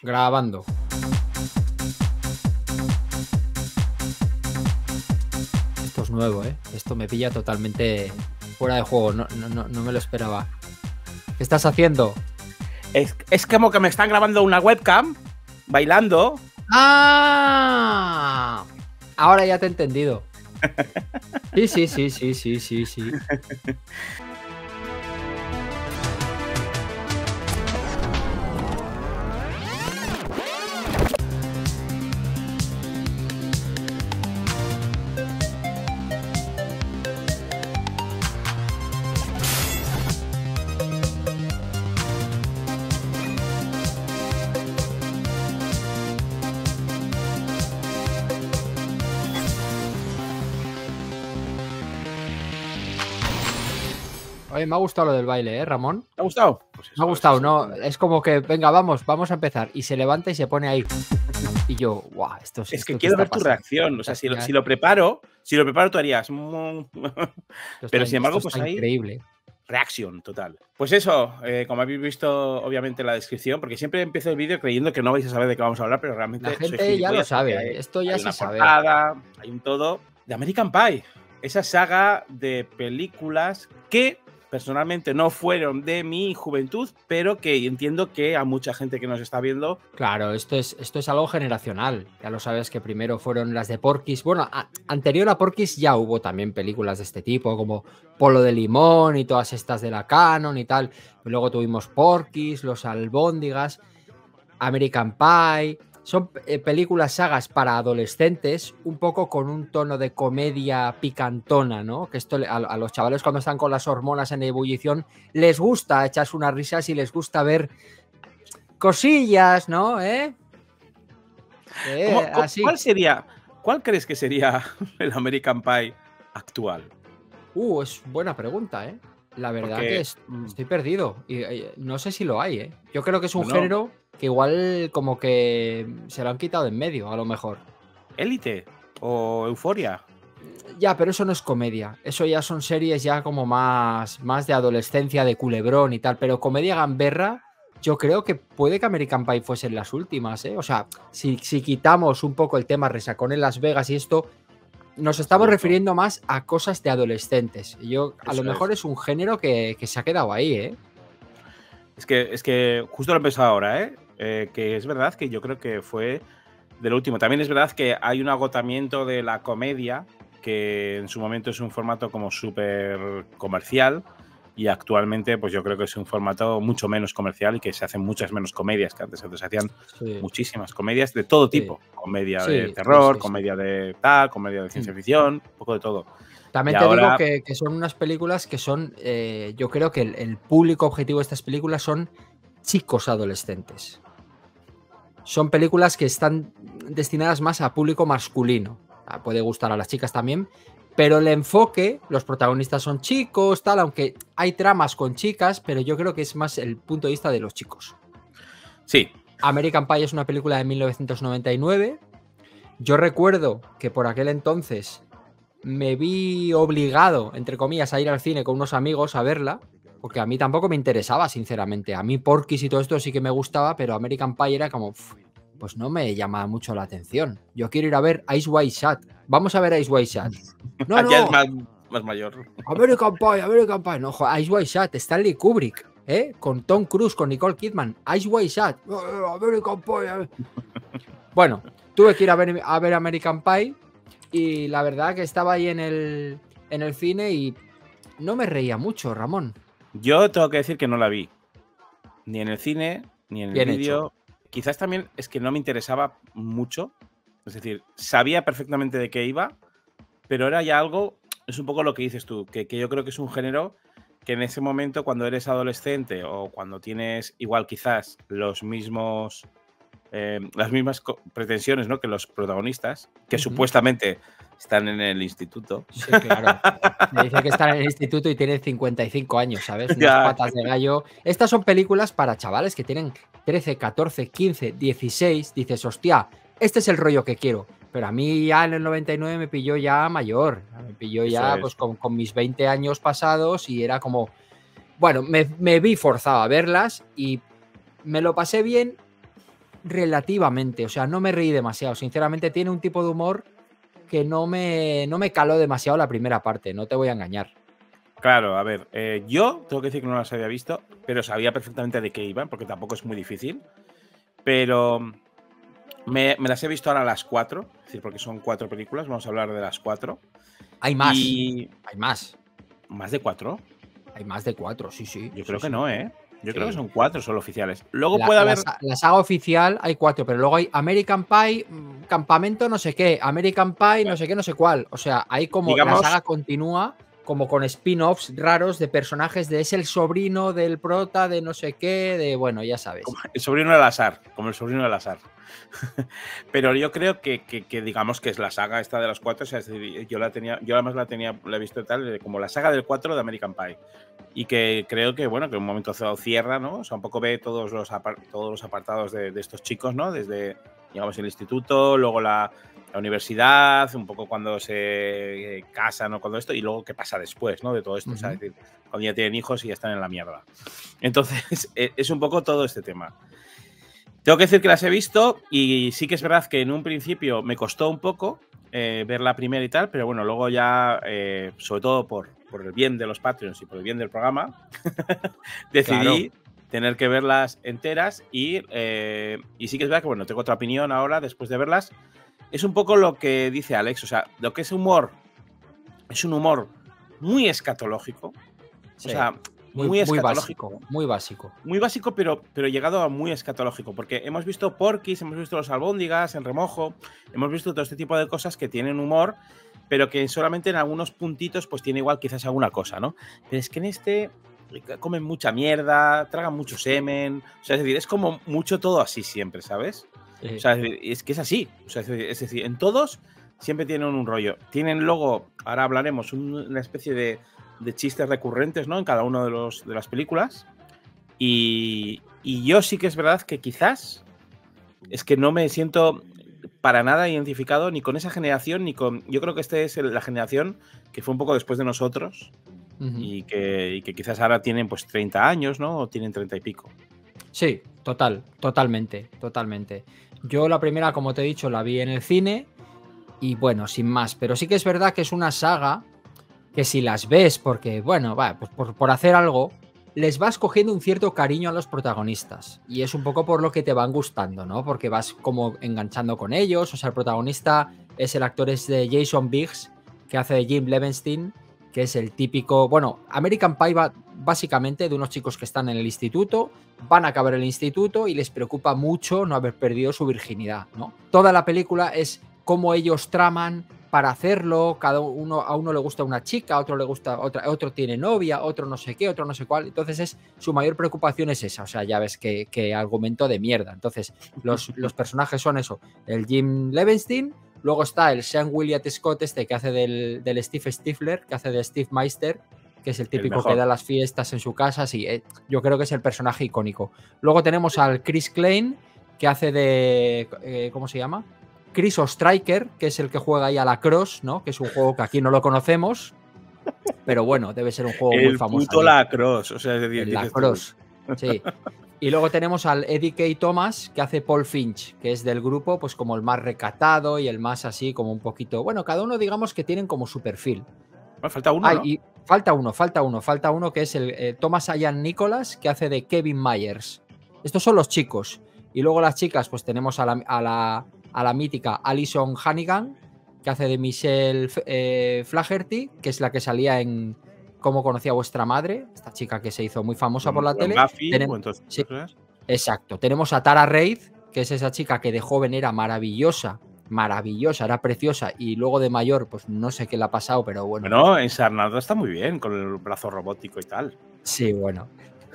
Grabando. Esto es nuevo, ¿eh? Esto me pilla totalmente fuera de juego. No me lo esperaba. ¿Qué estás haciendo? Es como que me están grabando una webcam bailando. ¡Ah! Ahora ya te he entendido. Sí. Oye, me ha gustado lo del baile, ¿eh, Ramón? ¿Te ha gustado? Pues eso, Me ha gustado, eso ¿no? Es como que, venga, vamos a empezar. Y se levanta y se pone ahí. Y yo, guau, esto Es que ¿qué quiero está ver tu pasando? reacción. O sea, si lo preparo, tú harías. Pero sin embargo, pues ahí. Increíble. Reacción total. Pues eso, como habéis visto, obviamente, la descripción, porque siempre empiezo el vídeo creyendo que no vais a saber de qué vamos a hablar, pero realmente La soy gente ya lo gilipollas porque sabe. Esto ya hay se una sabe. portada, hay un todo. De American Pie, esa saga de películas que personalmente no fueron de mi juventud, pero que entiendo que a mucha gente que nos está viendo. Claro, esto es algo generacional. Ya lo sabes que primero fueron las de Porky's. Bueno, anterior a Porky's ya hubo también películas de este tipo, como Polo de Limón y todas estas de la Canon y tal. Y luego tuvimos Porky's, Los Albóndigas, American Pie. Son películas, sagas para adolescentes, un poco con un tono de comedia picantona, ¿no? Que esto a los chavales cuando están con las hormonas en ebullición les gusta echarse unas risas y les gusta ver cosillas, ¿no? Así. ¿Cuál crees que sería el American Pie actual? Es buena pregunta, ¿eh? La verdad Porque, que estoy perdido. Y no sé si lo hay, ¿eh? Yo creo que es un bueno, género que igual como que se lo han quitado de en medio, a lo mejor. Élite o Euforia. Ya, pero eso no es comedia. Eso ya son series ya como más de adolescencia, de culebrón y tal. Pero comedia gamberra, yo creo que puede que American Pie fuesen las últimas, ¿eh? O sea, si quitamos un poco el tema resacón en Las Vegas y esto, nos estamos refiriendo más a cosas de adolescentes. Y a lo mejor es un género que se ha quedado ahí, ¿eh? Es que justo lo he pensado ahora, ¿eh? Que es verdad que yo creo que fue de lo último. También es verdad que hay un agotamiento de la comedia, que en su momento es un formato como súper comercial, y actualmente pues yo creo que es un formato mucho menos comercial y que se hacen muchas menos comedias que antes. Antes se hacían muchísimas comedias de todo tipo. Comedia de terror, comedia de tal, comedia de ciencia ficción, un poco de todo. También te digo que son unas películas que son, yo creo que el público objetivo de estas películas son chicos adolescentes. Son películas que están destinadas más a público masculino. Puede gustar a las chicas también, pero el enfoque, los protagonistas son chicos, tal, aunque hay tramas con chicas, pero yo creo que es más el punto de vista de los chicos. Sí. American Pie es una película de 1999. Yo recuerdo que por aquel entonces me vi obligado, entre comillas, a ir al cine con unos amigos a verla, porque a mí tampoco me interesaba, sinceramente. A mí Porky's y todo esto sí que me gustaba, pero American Pie era como, pues no me llama mucho la atención. Yo quiero ir a ver Eyes Wide Shut. Vamos a ver Eyes Wide Shut. No. Ya es más mayor. American Pie. No, Eyes Wide Shut, Stanley Kubrick, con Tom Cruise, con Nicole Kidman. Eyes Wide Shut. American Pie. Bueno, tuve que ir a ver American Pie. Y la verdad que estaba ahí en el cine y no me reía mucho, Ramón. Yo tengo que decir que no la vi. Ni en el cine, ni en el vídeo. Quizás también es que no me interesaba mucho. Es decir, sabía perfectamente de qué iba, pero era ya algo, es un poco lo que dices tú, que yo creo que es un género que en ese momento, cuando eres adolescente o cuando tienes igual quizás las mismas pretensiones, ¿no?, que los protagonistas, que supuestamente están en el instituto. Sí, claro. Me dice que están en el instituto y tienen 55 años, ¿sabes? Unas patas de gallo. Estas son películas para chavales que tienen 13, 14, 15, 16. Dices, hostia, este es el rollo que quiero. Pero a mí ya en el 99 me pilló ya mayor. Me pilló ya pues con mis 20 años pasados y era como... Bueno, me vi forzado a verlas y me lo pasé bien, relativamente, o sea, no me reí demasiado. Sinceramente, tiene un tipo de humor que no me caló demasiado la primera parte, no te voy a engañar. Claro, a ver, yo tengo que decir que no las había visto, pero sabía perfectamente de qué iban, porque tampoco es muy difícil. Pero me las he visto ahora las 4, es decir, porque son 4 películas, vamos a hablar de las 4. Hay más, Y hay más. ¿más de 4? Hay más de 4, sí, sí. Yo Sí, creo que sí. no, ¿eh? Yo creo que Sí. son 4 solo oficiales. Luego puede haber. La saga oficial hay 4, pero luego hay American Pie, Campamento no sé qué, American Pie no sé qué, no sé cuál. O sea, hay como la Digamos, saga continúa como con spin-offs raros de personajes de es el sobrino del prota de no sé qué, de bueno, ya sabes. como el sobrino del azar, como el sobrino del azar. Pero yo creo que digamos que es la saga esta de las 4, o sea, es decir, yo además la he visto tal, como la saga del 4 de American Pie. Y que creo que, bueno, que en un momento dado cierra, ¿no? O sea, un poco ve todos los apartados de estos chicos, ¿no? Desde, digamos, el instituto, luego la universidad, un poco cuando se casan o cuando esto, y luego qué pasa después, ¿no? De todo esto, o sea, es decir, cuando ya tienen hijos y ya están en la mierda. Entonces, es un poco todo este tema. Tengo que decir que las he visto y sí que es verdad que en un principio me costó un poco ver la primera y tal, pero bueno, luego ya, sobre todo por el bien de los Patreons y por el bien del programa, decidí tener que verlas enteras y sí que es verdad que, bueno, tengo otra opinión ahora después de verlas. Es un poco lo que dice Alex, o sea, lo que es humor, es un humor muy escatológico, Sí, o sea, muy, muy muy escatológico. básico, muy básico. Muy básico, pero llegado a muy escatológico, porque hemos visto Porky's, hemos visto los albóndigas en remojo, hemos visto todo este tipo de cosas que tienen humor, pero que solamente en algunos puntitos pues tiene igual quizás alguna cosa, ¿no? Pero es que en este comen mucha mierda, tragan mucho semen, o sea, es decir, es como mucho todo así siempre, ¿sabes? O sea, es que es así, o sea, es decir, en todos siempre tienen un rollo. Tienen luego, ahora hablaremos, una especie de chistes recurrentes, ¿no? En cada uno de las películas. Y yo sí que es verdad que quizás es que no me siento para nada identificado ni con esa generación, ni con. Yo creo que esta es la generación que fue un poco después de nosotros y que quizás ahora tienen pues 30 años, ¿no? O tienen 30 y pico. Sí, totalmente. Yo la primera, como te he dicho, la vi en el cine y bueno, sin más. Pero sí que es verdad que es una saga que si las ves, porque bueno, va, pues por hacer algo, les vas cogiendo un cierto cariño a los protagonistas. Y es un poco por lo que te van gustando, ¿no? Porque vas como enganchando con ellos. O sea, el protagonista es el actor es de Jason Biggs, que hace de Jim Levenstein, que es el típico. Bueno, American Pie va básicamente de unos chicos que están en el instituto, van a acabar el instituto y les preocupa mucho no haber perdido su virginidad, ¿no? Toda la película es cómo ellos traman para hacerlo, cada uno, a uno le gusta una chica, a otro le gusta otra, otro tiene novia, otro no sé qué, otro no sé cuál. Entonces su mayor preocupación es esa, o sea, ya ves que argumento de mierda. Entonces los personajes son eso, el Jim Levenstein, luego está el Sean William Scott este que hace del Steve Stifler, que hace de Steve Meister, que es el típico que da las fiestas en su casa, sí, yo creo que es el personaje icónico. Luego tenemos al Chris Klein, que hace de, ¿cómo se llama? Chris Striker, que es el que juega ahí a la Cross, ¿no? Que es un juego que aquí no lo conocemos, pero bueno, debe ser un juego muy famoso. El puto Lacrosse, o sea, es decir, el Lacrosse, sí. Y luego tenemos al Eddie K. Thomas, que hace Paul Finch, que es del grupo, pues como el más recatado y el más así, como un poquito. Bueno, cada uno digamos que tienen como su perfil. Bueno, falta uno, ¿no? Y falta uno, que es el Thomas Ian Nicholas, que hace de Kevin Myers. Estos son los chicos. Y luego las chicas, pues tenemos a la mítica Alison Hannigan, que hace de Michelle Flaherty, que es la que salía en Cómo conocí a vuestra madre, esta chica que se hizo muy famosa por la tele. Buffy, sí, exacto. Tenemos a Tara Reid, que es esa chica que de joven era maravillosa, era preciosa, y luego de mayor, pues no sé qué le ha pasado, pero bueno. Bueno, en Sarnado está muy bien, con el brazo robótico y tal. Sí, bueno.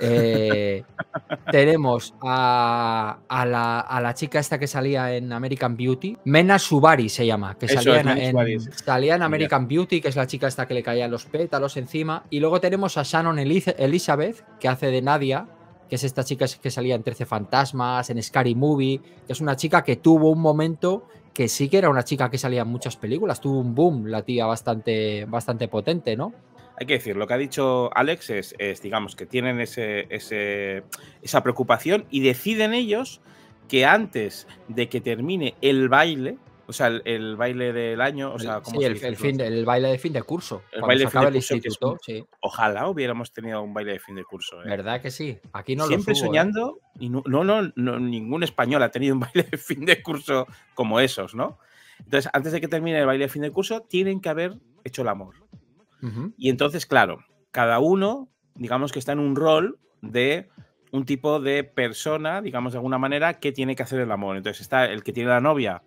Tenemos a la chica esta que salía en American Beauty, Mena Subari se llama, que salía en American Beauty, que es la chica esta que le caían los pétalos encima. Y luego tenemos a Shannon Elizabeth, que hace de Nadia, que es esta chica que salía en 13 Fantasmas, en Scary Movie, que es una chica que tuvo un momento que sí que era una chica que salía en muchas películas, tuvo un boom la tía bastante potente, ¿no? Hay que decir, lo que ha dicho Alex es digamos, que tienen esa preocupación y deciden ellos que antes de que termine el baile, o sea, el baile del año, o sea, ¿cómo Sí, se dice? el baile de fin de curso. El Cuando baile se de fin acaba de el curso, que es instituto, sí. ojalá hubiéramos tenido un baile de fin de curso, ¿eh? ¿Verdad que sí? Aquí no los Siempre hubo, ¿eh? soñando, y no, ningún español ha tenido un baile de fin de curso como esos, ¿no? Entonces, antes de que termine el baile de fin de curso, tienen que haber hecho el amor. Y entonces, claro, cada uno, digamos que está en un rol de un tipo de persona, digamos de alguna manera, que tiene que hacer el amor. Entonces está el que tiene la novia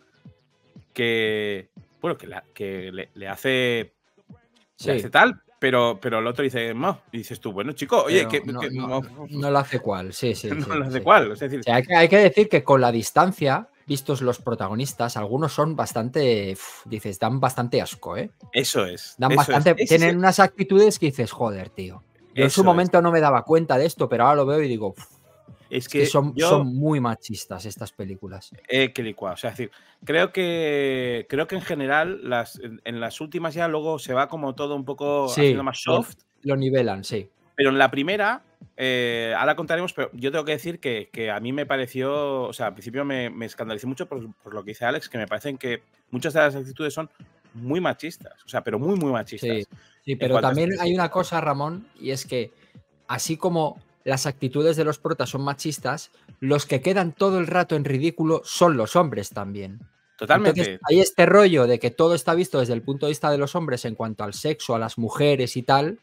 que, bueno, que le hace Sí, tal, pero el otro dice, no. Y dices tú, bueno, chico, oye, pero que no no, lo hace cual. Sí, sí, no sí, lo hace sí. cual. Es O decir, sea, hay que decir que con la distancia, vistos los protagonistas, algunos son bastante, dices, dan bastante asco, ¿eh? eso es, Dan eso es. bastante, Ese es tienen unas actitudes que dices, joder, tío. Yo en su eso es. momento no me daba cuenta de esto, pero ahora lo veo y digo, Es es que que son yo muy machistas estas películas. que licuado. O sea, es decir, creo que en general en las últimas ya luego se va como todo un poco haciendo Sí, más soft, lo nivelan, sí. pero en la primera, ahora contaremos, pero yo tengo que decir que a mí me pareció, o sea, al principio me escandalicé mucho por lo que dice Alex, que me parecen que muchas de las actitudes son muy machistas, o sea, pero muy, muy Sí, machistas. sí, En pero cuanto a también hay una cosa, Ramón, y es que así como las actitudes de los protas son machistas, los que quedan todo el rato en ridículo son los hombres también. Entonces, totalmente, hay este rollo de que todo está visto desde el punto de vista de los hombres en cuanto al sexo, a las mujeres y tal.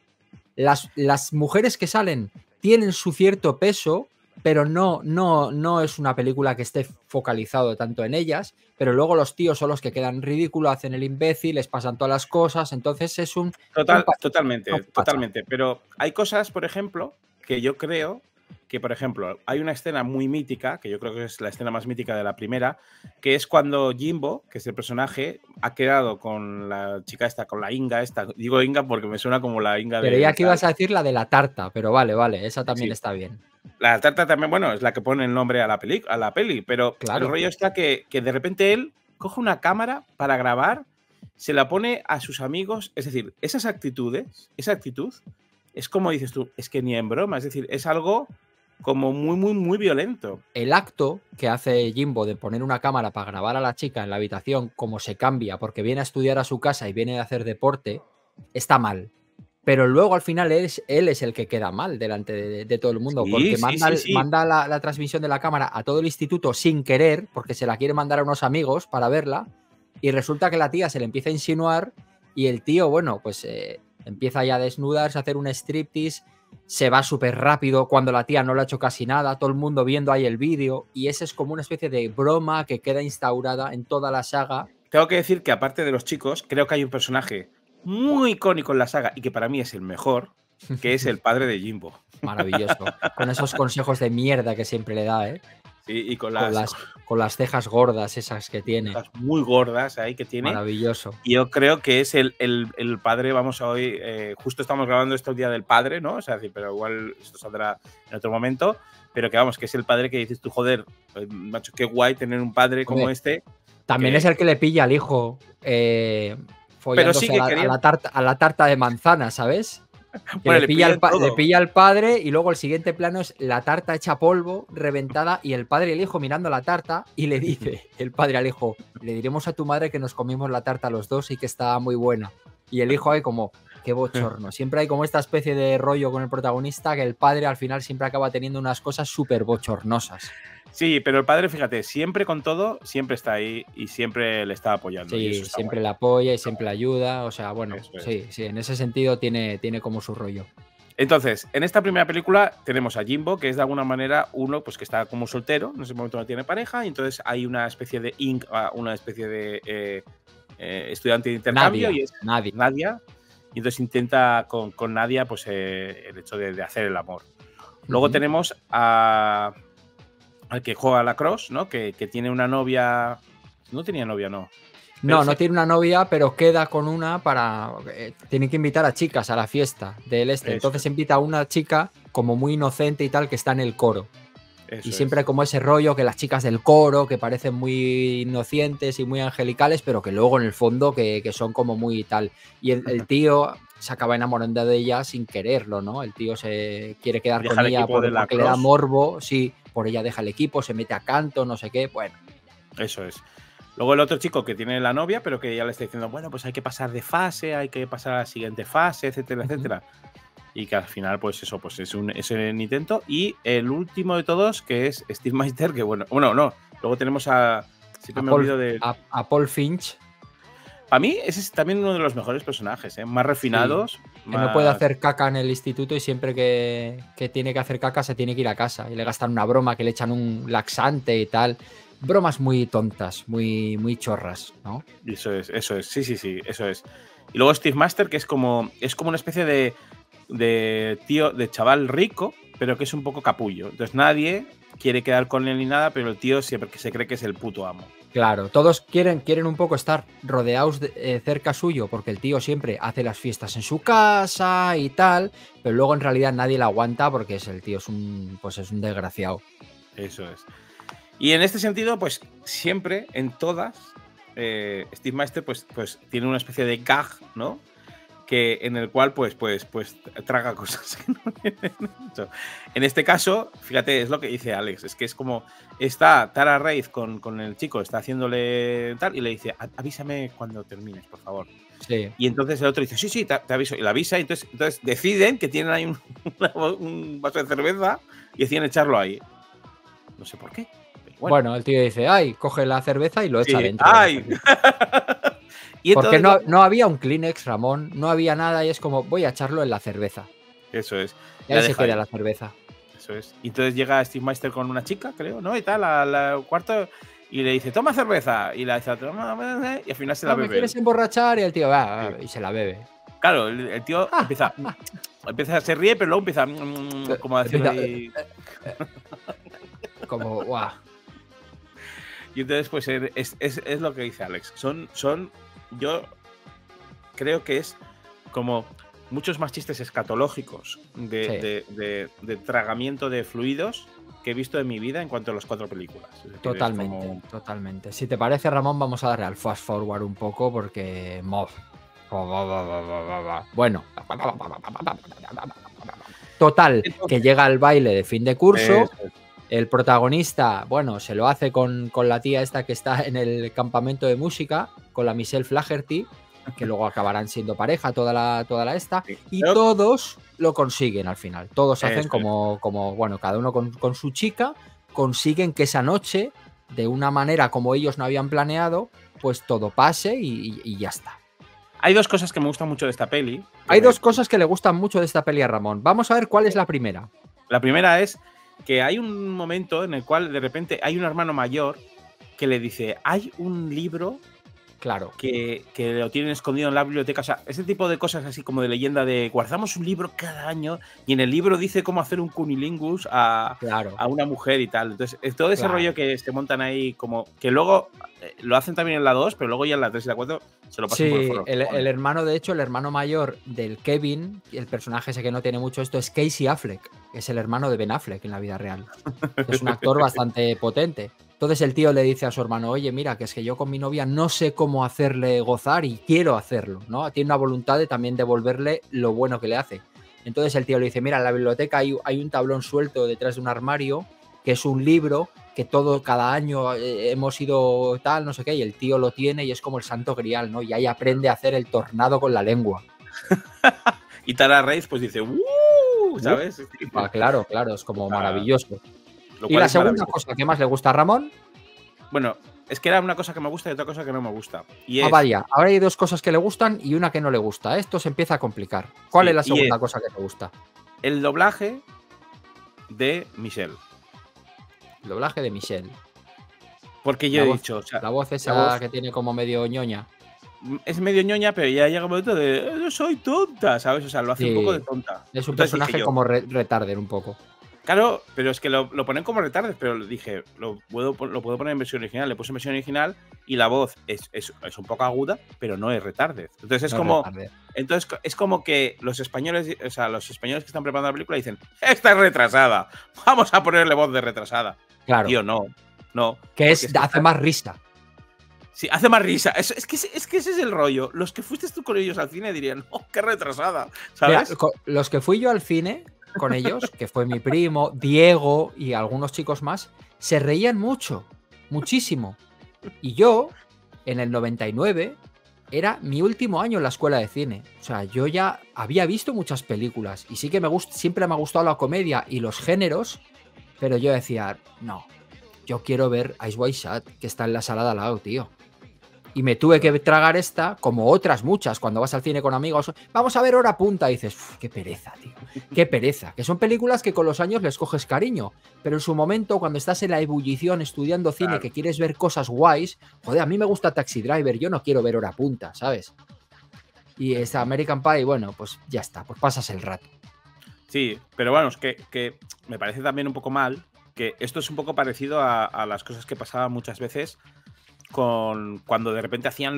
Las mujeres que salen tienen su cierto peso, pero no es una película que esté focalizado tanto en ellas, pero luego los tíos son los que quedan ridículos, hacen el imbécil, les pasan todas las cosas, entonces es un totalmente, pacha. totalmente. Pero hay cosas, por ejemplo, que yo creo que, por ejemplo, hay una escena muy mítica, que yo creo que es la escena más mítica de la primera, que es cuando Jimbo, que es el personaje, ha quedado con la chica esta, con la Inga esta. Digo Inga porque me suena como la Inga Creía de que tal. ibas a decir la de la tarta, pero vale, vale, esa también Sí. está bien. La tarta también, bueno, es la que pone el nombre a la peli, pero el Claro. rollo está que de repente él coge una cámara para grabar, se la pone a sus amigos, es decir, esas actitudes, esa actitud, es como dices tú, es que ni en broma, es decir, es algo como muy, muy, muy violento. El acto que hace Jimbo de poner una cámara para grabar a la chica en la habitación, como se cambia porque viene a estudiar a su casa y viene a hacer deporte, está mal. Pero luego al final él es el que queda mal delante de todo el mundo, Sí, porque sí, sí, sí. manda la transmisión de la cámara a todo el instituto sin querer, porque se la quiere mandar a unos amigos para verla, y resulta que la tía se le empieza a insinuar y el tío, bueno, pues empieza ya a desnudarse, a hacer un striptease, se va súper rápido cuando la tía no le ha hecho casi nada, todo el mundo viendo ahí el vídeo, y ese es como una especie de broma que queda instaurada en toda la saga. Tengo que decir que aparte de los chicos, creo que hay un personaje muy icónico en la saga y que para mí es el mejor, que es el padre de Jimbo. Maravilloso. Con esos consejos de mierda que siempre le da, ¿eh? Sí, y Con las cejas gordas esas que tiene. muy gordas ahí que tiene. Maravilloso. Y yo creo que es el padre, vamos a hoy, justo estamos grabando esto el Día del Padre, ¿no? O sea, pero igual esto saldrá en otro momento, pero que vamos, que es el padre que dices tú, joder, macho, qué guay tener un padre como Hombre, este. también es el que le pilla al hijo Pero sí follándose que a la tarta de manzana, ¿sabes? Que bueno, le pillan todo. le pilla al padre y luego el siguiente plano es la tarta hecha polvo, reventada, y el padre y el hijo mirando la tarta y le dice el padre al hijo, le diremos a tu madre que nos comimos la tarta los dos y que estaba muy buena. Y el hijo ahí como, qué bochorno. Siempre hay como esta especie de rollo con el protagonista que el padre al final siempre acaba teniendo unas cosas súper bochornosas. Sí, pero el padre, fíjate, siempre con todo, siempre está ahí y siempre le está apoyando. Sí, y eso está siempre guay. le apoya y siempre le ayuda. O sea, bueno, Eso es. sí, sí, en ese sentido tiene como su rollo. Entonces, en esta primera película tenemos a Jimbo, que es de alguna manera uno pues, que está como soltero, en ese momento no tiene pareja, y entonces hay una especie de estudiante de intercambio, Nadia, y es Nadia. Nadia, y entonces intenta con Nadia pues, el hecho de hacer el amor. Luego tenemos al que juega lacrosse, ¿no? Que tiene una novia. No tenía novia, no. No tiene una novia, pero queda con una para. Tiene que invitar a chicas a la fiesta del este. Entonces invita a una chica como muy inocente y tal, que está en el coro. Y siempre como ese rollo que las chicas del coro, que parecen muy inocentes y muy angelicales, pero que luego en el fondo que son como muy tal. Y el tío, se acaba enamorando de ella sin quererlo, ¿no? El tío se quiere quedar Deja con el ella equipo de porque le da lacrosse. morbo, sí, por ella deja el equipo, se mete a canto, no sé qué, bueno. Eso es. Luego el otro chico que tiene la novia, pero que ya le está diciendo, bueno, pues hay que pasar de fase, hay que pasar a la siguiente fase, etcétera, etcétera. Y que al final, pues eso, pues es un intento. Y el último de todos, que es Steve Meister, que bueno, no. Luego tenemos a. Siempre me olvido de. A Paul Finch. Para mí, ese es también uno de los mejores personajes, ¿eh? Más refinados. Sí, que más... no puede hacer caca en el instituto y siempre que tiene que hacer caca se tiene que ir a casa. Y le gastan una broma que le echan un laxante y tal. Bromas muy tontas, muy chorras, ¿no? Eso es. Sí, eso es. Y luego Steve Meister, que es como una especie de tío, de chaval rico, pero que es un poco capullo. Entonces nadie quiere quedar con él ni nada, pero el tío siempre que se cree que es el puto amo. Claro, todos quieren un poco estar rodeados cerca suyo, porque el tío siempre hace las fiestas en su casa y tal, pero luego en realidad nadie la aguanta porque el tío es un desgraciado. Eso es. Y en este sentido, pues siempre, en todas, Steve Meister pues tiene una especie de gag, ¿no? En el cual pues traga cosas que no tienen mucho. En este caso, fíjate, es lo que dice Alex, es que es como está Tara Reid con el chico, está haciéndole tal y le dice, avísame cuando termines, por favor. Sí. Y entonces el otro dice, sí, te aviso. Y le avisa y entonces deciden que tienen ahí un vaso de cerveza y deciden echarlo ahí. No sé por qué. Bueno, el tío dice, ay, coge la cerveza y lo echa dentro. ¡Ay! Y porque no había un Kleenex, Ramón, no había nada y es como, voy a echarlo en la cerveza. Eso es. Y ahí se queda la cerveza. Eso es. Y entonces llega Steve Meister con una chica, creo, ¿no? Y tal, al cuarto, y le dice, toma cerveza. Y la dice, toma, y al final se la bebe. ¿Me quieres emborrachar? Y el tío va y se la bebe. Claro, el tío empieza, se ríe, pero luego empieza como a decir como, guau. Y entonces, pues es lo que dice Alex. Yo creo que es como muchos más chistes escatológicos de tragamiento de fluidos que he visto en mi vida en cuanto a las 4 películas. Es decir, totalmente. Si te parece, Ramón, vamos a darle al fast forward un poco porque... Bueno. Total, que llega al baile de fin de curso. El protagonista, bueno, se lo hace con la tía esta que está en el campamento de música, con la Michelle Flaherty, que luego acabarán siendo pareja toda la esta, y todos lo consiguen al final. Todos hacen como bueno, cada uno con su chica, consiguen que esa noche, de una manera como ellos no habían planeado, pues todo pase y ya está. Hay dos cosas que me gustan mucho de esta peli. Hay dos cosas que le gustan mucho de esta peli a Ramón. Vamos a ver cuál es la primera. La primera es que hay un momento en el cual de repente hay un hermano mayor que le dice, hay un libro claro que lo tienen escondido en la biblioteca. O sea, ese tipo de cosas así como de leyenda de guardamos un libro cada año y en el libro dice cómo hacer un cunilingus a una mujer y tal. Entonces, todo ese rollo que se montan ahí como que luego lo hacen también en la 2, pero luego ya en la 3 y la 4 se lo pasan por el foro. El hermano, de hecho, el hermano mayor del Kevin, el personaje ese que no tiene mucho esto, es Casey Affleck, que es el hermano de Ben Affleck en la vida real. Es un actor bastante potente. Entonces el tío le dice a su hermano, oye, mira, que es que yo con mi novia no sé cómo hacerle gozar y quiero hacerlo, ¿no? Tiene una voluntad de también devolverle lo bueno que le hace. Entonces el tío le dice, mira, en la biblioteca hay un tablón suelto detrás de un armario, que es un libro que cada año hemos ido tal, no sé qué, y el tío lo tiene y es como el santo grial, ¿no? Y ahí aprende a hacer el tornado con la lengua. Y Tara Reid pues dice, ¿sabes? Claro, es como maravilloso. Y la segunda cosa que más le gusta a Ramón. Bueno, es que era una cosa que me gusta y otra cosa que no me gusta. Y vaya, ahora hay dos cosas que le gustan y una que no le gusta. Esto se empieza a complicar. ¿Cuál es la segunda cosa que te gusta? El doblaje de Michelle. El doblaje de Michelle. Porque yo he dicho... O sea, la voz esa que tiene como medio ñoña. Es medio ñoña, pero ya llega un momento de no soy tonta, ¿sabes? O sea, lo hace un poco de tonta. Es un personaje como retarder un poco. Claro, pero es que lo ponen como retardes, pero dije, lo puedo poner en versión original. Le puse en versión original y la voz es un poco aguda, pero no es retardez. Entonces es como que los españoles, o sea, los españoles que están preparando la película dicen, esta es retrasada, vamos a ponerle voz de retrasada. Claro. Tío, no. Que hace más risa. Sí, hace más risa. Es que ese es el rollo. Los que fuiste tú con ellos al cine dirían, oh, qué retrasada, Mira, ¿sabes? los que fui yo al cine con ellos, que fue mi primo, Diego y algunos chicos más, se reían mucho, muchísimo. Y yo, en el 99, era mi último año en la escuela de cine. O sea, yo ya había visto muchas películas y sí que siempre me ha gustado la comedia y los géneros, pero yo decía, no, yo quiero ver Ice White Shut, que está en la sala de al lado, tío. Y me tuve que tragar esta, como otras muchas, cuando vas al cine con amigos. Vamos a ver hora punta. Y dices, qué pereza, tío. Qué pereza. Que son películas que con los años les coges cariño. Pero en su momento, cuando estás en la ebullición estudiando cine, Claro. que quieres ver cosas guays, joder, a mí me gusta Taxi Driver, yo no quiero ver hora punta, ¿sabes? Y esta American Pie, bueno, pues ya está, pues pasas el rato. Sí, pero bueno, es que me parece también un poco mal que esto es un poco parecido a las cosas que pasaban muchas veces cuando de repente hacían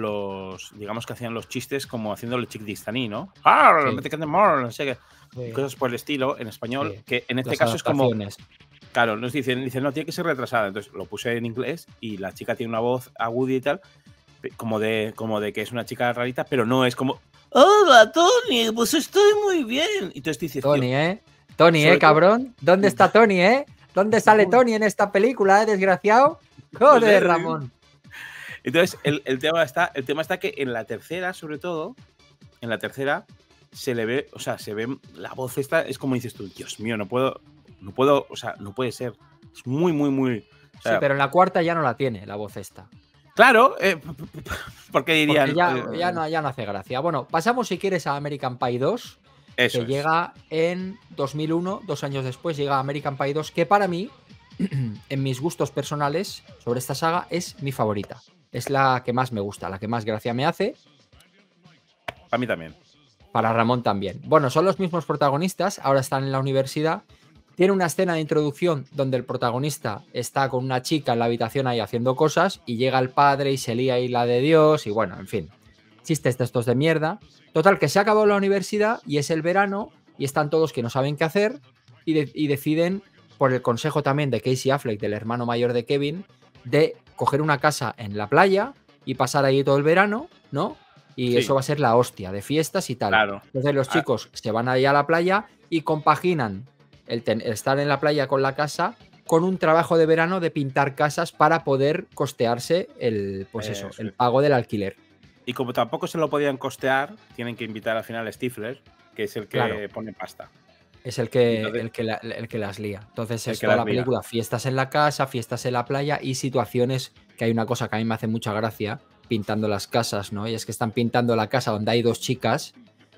digamos que hacían los chistes como haciéndole chiquidistaní, ¿no? ¡Ah! Sí. No sé qué. Sí. Cosas por el estilo en español, Sí. que en este Las caso es como. adaptaciones. Claro, nos dicen, no, tiene que ser retrasada. Entonces lo puse en inglés y la chica tiene una voz aguda y tal, como de que es una chica rarita, pero no es como. Hola, Tony, pues estoy muy bien. Y entonces dices, tío, Tony, Tony, sobre todo- cabrón. ¿Dónde está Tony, ¿Dónde sale Tony en esta película, desgraciado? Joder, Ramón. Entonces, el tema está que en la tercera, sobre todo, en la tercera, se le ve, o sea, se ve la voz esta, es como dices tú, Dios mío, no puedo, o sea, no puede ser. Es muy, muy, muy. O sea, Sí, pero en la cuarta ya no la tiene la voz esta. claro, porque dirían. Porque ya no hace gracia. Bueno, pasamos si quieres a American Pie 2, Eso que es. llega en 2001, 2 años después, llega American Pie 2, que para mí, en mis gustos personales sobre esta saga, es mi favorita. Es la que más me gusta, la que más gracia me hace. Para mí también. Para Ramón también. Bueno, son los mismos protagonistas, ahora están en la universidad. Tiene una escena de introducción donde el protagonista está con una chica en la habitación ahí haciendo cosas y llega el padre y se lía ahí la de Dios y bueno, en fin, chistes de estos de mierda. Total, que se ha acabado la universidad y es el verano y están todos que no saben qué hacer y deciden, por el consejo también de Casey Affleck, del hermano mayor de Kevin, de coger una casa en la playa y pasar ahí todo el verano, ¿no? Y Sí. eso va a ser la hostia de fiestas y tal. Claro. Entonces los chicos se van ahí a la playa y compaginan el estar en la playa con la casa con un trabajo de verano de pintar casas para poder costearse el pago del alquiler. Y como tampoco se lo podían costear, tienen que invitar al final a Stifler, que es el que pone pasta. Es el que las lía. Entonces es toda la película, fiestas en la casa, fiestas en la playa y situaciones que hay una cosa que a mí me hace mucha gracia, pintando las casas, ¿no? Y es que están pintando la casa donde hay dos chicas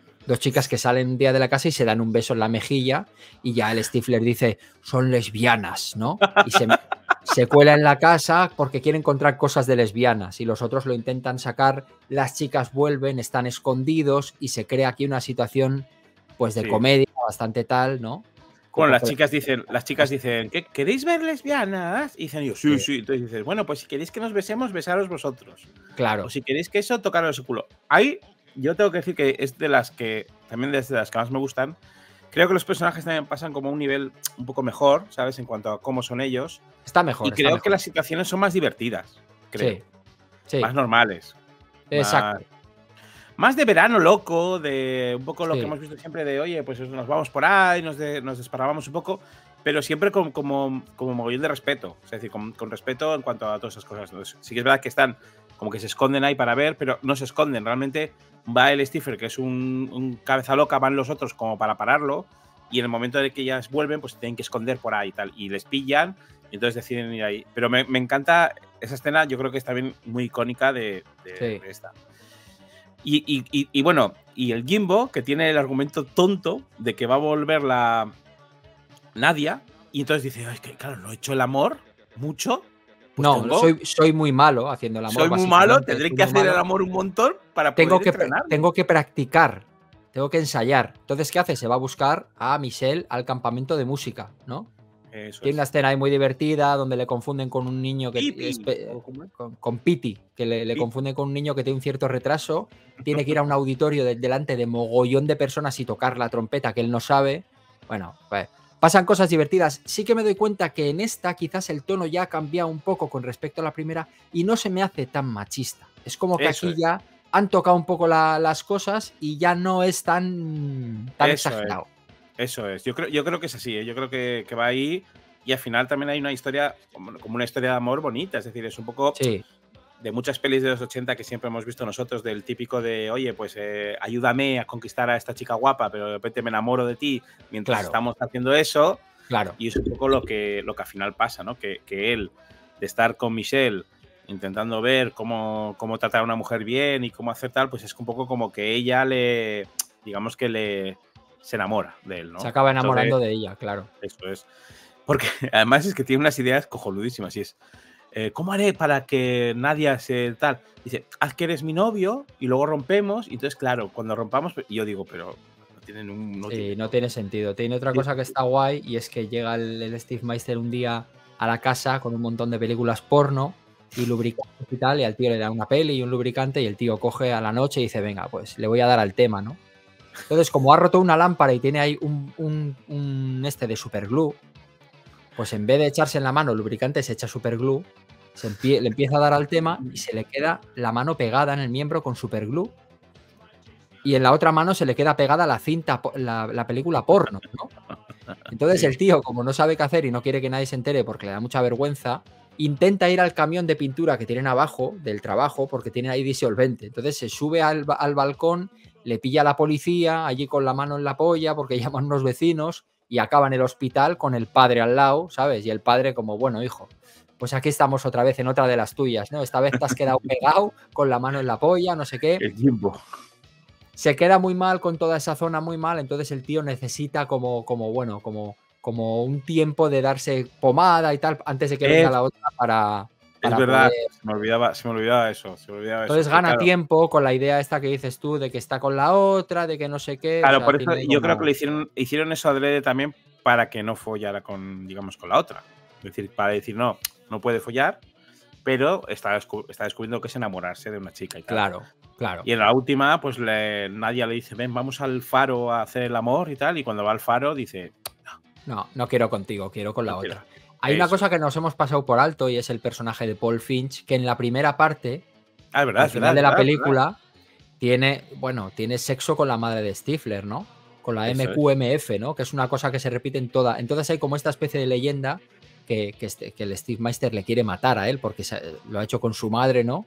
que salen un día de la casa y se dan un beso en la mejilla y ya el Stifler dice, son lesbianas, ¿no? Y se cuela en la casa porque quiere encontrar cosas de lesbianas y los otros lo intentan sacar, las chicas vuelven, están escondidos y se crea aquí una situación pues de comedia bastante tal, ¿no? Bueno, las chicas dicen, ¿qué, ¿queréis ver lesbianas? Y dicen, yo, sí. Entonces dices, bueno, pues si queréis que nos besemos, besaros vosotros. Claro. O si queréis que eso, tocaros el culo. Ahí yo tengo que decir que es de las que, también desde las que más me gustan. Creo que los personajes también pasan como a un nivel un poco mejor, ¿sabes? En cuanto a cómo son ellos. Está mejor. Y creo que las situaciones son más divertidas, creo. Sí. Más normales. Exacto. Más de verano loco, de un poco lo que hemos visto siempre de, oye, pues nos vamos por ahí, nos desparramamos un poco, pero siempre como mogollón de respeto. Es decir, con respeto en cuanto a todas esas cosas. Entonces, sí que es verdad que están como que se esconden ahí para ver, pero no se esconden. Realmente va el Stifler, que es un cabeza loca, van los otros como para pararlo, y en el momento de que ellas vuelven, pues se tienen que esconder por ahí y tal. Y les pillan, y entonces deciden ir ahí. Pero me encanta esa escena, yo creo que es también muy icónica de esta. Y bueno, y el Jimbo, que tiene el argumento tonto de que va a volver la Nadia, y entonces dice, es que claro, no he hecho el amor mucho. Pues no, soy muy malo haciendo el amor. Soy muy malo, tendré que hacer el amor un montón para poder tengo que practicar, tengo que ensayar. Entonces, ¿qué hace? Se va a buscar a Michelle al campamento de música, ¿no? Tiene una escena ahí muy divertida donde le confunden con un niño con Piti, que le confunden con un niño que tiene un cierto retraso. Tiene que ir a un auditorio delante de mogollón de personas y tocar la trompeta que él no sabe. Bueno, pues pasan cosas divertidas. Sí que me doy cuenta que en esta quizás el tono ya ha cambiado un poco con respecto a la primera y no se me hace tan machista. Es como que Eso aquí es, ya han tocado un poco las cosas y ya no es tan eso es, exagerado. eso es. Yo creo que es así, ¿eh? Yo creo que va ahí y al final también hay una historia, como una historia de amor bonita, es decir, es un poco Sí, de muchas pelis de los 80 que siempre hemos visto nosotros, del típico de, oye, pues ayúdame a conquistar a esta chica guapa, pero de repente me enamoro de ti mientras claro, estamos haciendo eso. claro. Y es un poco lo que al final pasa, ¿no? Que él, de estar con Michelle, intentando ver cómo tratar a una mujer bien y cómo hacer tal, pues es un poco como que ella digamos que se enamora de él, Se ¿no? acaba Entonces, enamorando de ella, claro. eso es. Porque además es que tiene unas ideas cojonudísimas y es, ¿cómo haré para que nadie se tal? Dice, haz que eres mi novio y luego rompemos. Y entonces, claro, cuando rompamos, y yo digo, pero no tienen no Sí, tiene, no no tiene sentido. Tiene otra cosa que está guay y es que llega el Steve Meister un día a la casa con un montón de películas porno y lubricantes y tal, y al tío le da una peli y un lubricante y el tío coge a la noche y dice, venga, pues le voy a dar al tema, ¿no? Entonces, como ha roto una lámpara y tiene ahí un este de superglue, pues en vez de echarse en la mano lubricante, se echa superglue, le empieza a dar al tema y se le queda la mano pegada en el miembro con superglue y en la otra mano se le queda pegada la cinta, la película porno, ¿no? Entonces Sí. el tío, como no sabe qué hacer y no quiere que nadie se entere porque le da mucha vergüenza, intenta ir al camión de pintura que tienen abajo del trabajo porque tienen ahí disolvente. Entonces se sube al balcón, le pilla a la policía allí con la mano en la polla porque llaman unos vecinos y acaba en el hospital con el padre al lado, ¿sabes? Y el padre como, bueno, hijo, pues aquí estamos otra vez en otra de las tuyas, ¿no? Esta vez te has quedado pegado con la mano en la polla, no sé qué. El Jimbo. Se queda muy mal con toda esa zona muy mal, entonces el tío necesita como un tiempo de darse pomada y tal antes de que venga Es, la otra es para poder. verdad, se me olvidaba eso, se me olvidaba eso. Entonces Que gana claro, tiempo con la idea esta que dices tú de que está con la otra, de que no sé qué, o claro, sea, por eso tiene ahí yo creo que como. hicieron eso adrede también para que no follara con, digamos, con la otra. Es decir, para decir, no, no puede follar, pero está descubriendo que es enamorarse de una chica y tal. Claro, claro. Y en la última, pues Nadia le dice, ven, vamos al faro a hacer el amor y tal. Y cuando va al faro, dice, No, no quiero contigo, quiero con la no quiero. otra. Hay una Eso. cosa que nos hemos pasado por alto y es el personaje de Paul Finch, que en la primera parte, Ah, es verdad, al es verdad, final es de la verdad, es verdad. película, tiene sexo con la madre de Stifler, ¿no? Con la Eso es. MQMF, ¿no? Que es una cosa que se repite en toda. Entonces hay como esta especie de leyenda que el Steve Meister le quiere matar a él porque lo ha hecho con su madre, ¿no?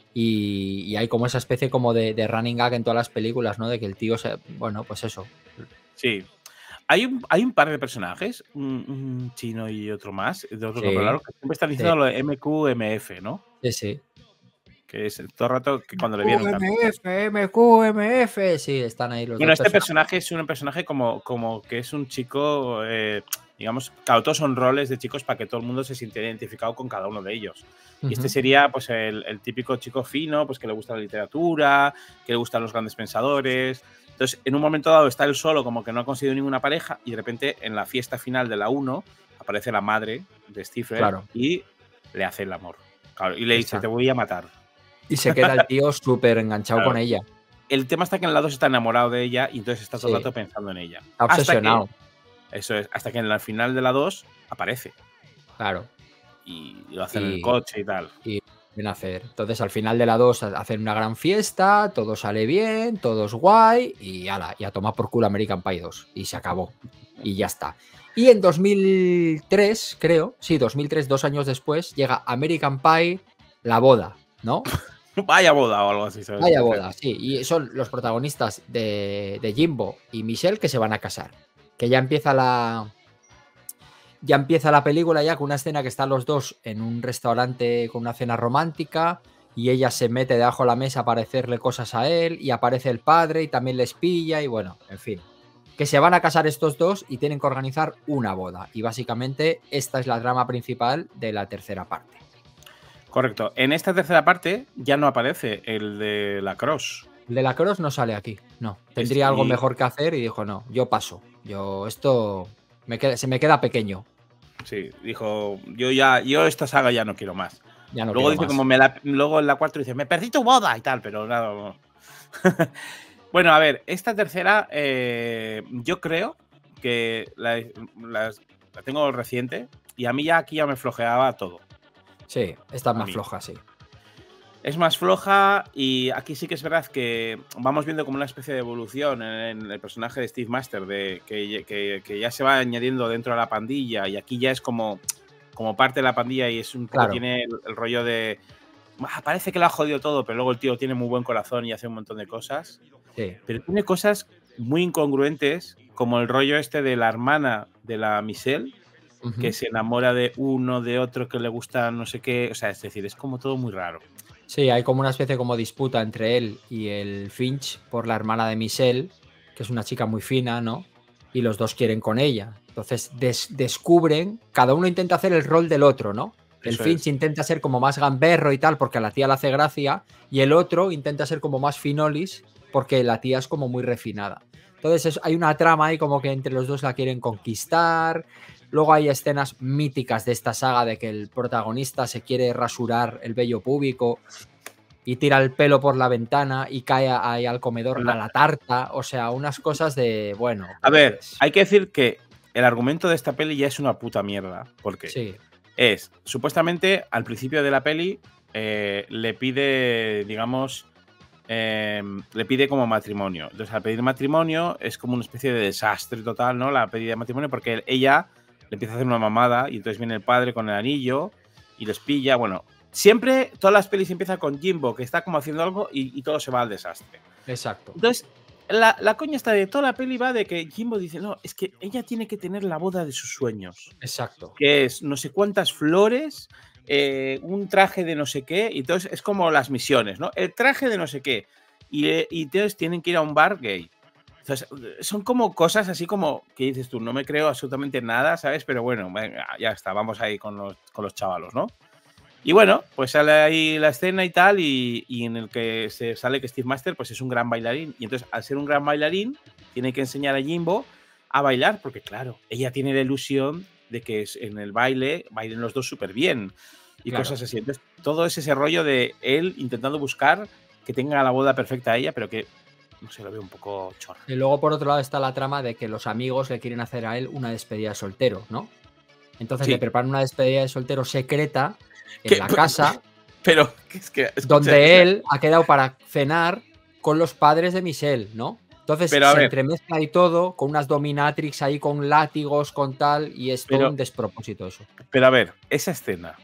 Y hay como esa especie como de running gag en todas las películas, ¿no? De que el tío bueno, pues eso. Sí. Hay un par de personajes, un chino y otro más, de otro nombre Sí, raro, que siempre están sí, diciendo lo de MQMF, ¿no? sí, sí. Que es todo el rato que cuando le vieron también. MQMF, MQMF. Sí, están ahí los Bueno, dos este personajes. personaje es un personaje como que es un chico, digamos, claro, todos son roles de chicos para que todo el mundo se sienta identificado con cada uno de ellos. Y este Ujú. sería pues el típico chico fino, pues que le gusta la literatura, que le gustan los grandes pensadores. Entonces, en un momento dado está él solo, como que no ha conseguido ninguna pareja, y de repente en la fiesta final de la 1 aparece la madre de Stifler Claro, y le hace el amor. Claro, y le dice, te exacto. voy a matar. Y se queda el tío súper enganchado con Claro. ella. El tema está que en la 2 está enamorado de ella y entonces está todo el Sí, rato pensando en ella. está Hasta que, obsesionado. eso es, hasta que en la final de la 2 aparece Claro. y lo hacen en el Y, coche y tal. y viene a hacer. Entonces, al final de la 2 hacen una gran fiesta, todo sale bien, todo es guay, y ala, y a tomar por culo American Pie 2. Y se acabó. Y ya está. Y en 2003, creo, sí, 2003, 2 años después, llega American Pie, la boda, ¿no? Vaya boda o algo así, ¿sabes? Vaya boda, sí. Y son los protagonistas de Jimbo y Michelle que se van a casar. Que ya empieza la película ya con una escena que están los dos en un restaurante con una cena romántica y ella se mete debajo de la mesa para hacerle cosas a él y aparece el padre y también les pilla y bueno, en fin. Que se van a casar estos dos y tienen que organizar una boda. Y básicamente esta es la trama principal de la tercera parte. Correcto. En esta tercera parte ya no aparece el de la Cross. El de la Cross no sale aquí, no. Tendría algo Y mejor que hacer y dijo, no, yo paso. Esto se me queda pequeño. sí, dijo, yo esta saga ya no quiero más. Ya no Luego quiero dice más. luego en la 4 dice, me perdí tu boda y tal, pero nada. No. Bueno, a ver, esta tercera, yo creo que la tengo reciente y a mí ya aquí ya me flojeaba todo. Sí, está más floja, sí. Es más floja y aquí sí que es verdad que vamos viendo como una especie de evolución en el personaje de Steve Master, de que ya se va añadiendo dentro de la pandilla y aquí ya es como parte de la pandilla y es un poco, tiene el rollo de parece que lo ha jodido todo, pero luego el tío tiene muy buen corazón y hace un montón de cosas. Sí. Pero tiene cosas muy incongruentes, como el rollo este de la hermana de la Michelle, que se enamora de uno, de otro, que le gusta no sé qué. O sea, es decir, es como todo muy raro. Sí, hay como una especie como disputa entre él y el Finch por la hermana de Michelle, que es una chica muy fina, ¿no? Y los dos quieren con ella. Entonces descubren, cada uno intenta hacer el rol del otro, ¿no? El Finch intenta ser como más gamberro y tal, porque a la tía le hace gracia, y el otro intenta ser como más finolis, porque la tía es como muy refinada. Entonces hay una trama ahí como que entre los dos la quieren conquistar. Luego hay escenas míticas de esta saga de que el protagonista se quiere rasurar el vello púbico y tira el pelo por la ventana y cae ahí al comedor a la tarta. O sea, unas cosas de, bueno. Pues... A ver, hay que decir que el argumento de esta peli ya es una puta mierda. Porque es, supuestamente, al principio de la peli le pide, digamos, le pide como matrimonio. Entonces, al pedir matrimonio es como una especie de desastre total, ¿no? La pedida de matrimonio, porque ella le empieza a hacer una mamada y entonces viene el padre con el anillo y les pilla. Bueno, siempre todas las pelis empiezan con Jimbo, que está como haciendo algo y todo se va al desastre. Exacto. Entonces, la coña está de toda la peli va de que Jimbo dice, no, es que ella tiene que tener la boda de sus sueños. Exacto. Que es no sé cuántas flores, un traje de no sé qué, y entonces es como las misiones, ¿no? El traje de no sé qué. Y entonces tienen que ir a un bar gay. Entonces, son como cosas así como que dices tú, no me creo absolutamente nada, ¿sabes? Pero bueno, venga, ya está, vamos ahí con los chavalos, ¿no? Y bueno, pues sale ahí la escena y tal, y en el que se sale que Steve Master pues es un gran bailarín. Y entonces, al ser un gran bailarín, tiene que enseñar a Jimbo a bailar, porque claro, ella tiene la ilusión de que en el baile bailen los dos súper bien y cosas así. Entonces, todo es ese rollo de él intentando buscar que tenga la boda perfecta a ella, pero que, no sé, lo veo un poco chorra. Y luego, por otro lado, está la trama de que los amigos le quieren hacer a él una despedida de soltero, ¿no? Entonces le preparan una despedida de soltero secreta en la casa, pero es que donde él ha quedado para cenar con los padres de Michelle, ¿no? Entonces se entremezcla y todo, con unas dominatrix ahí con látigos, con tal, y es todo un despropósito eso. Pero a ver, esa escena,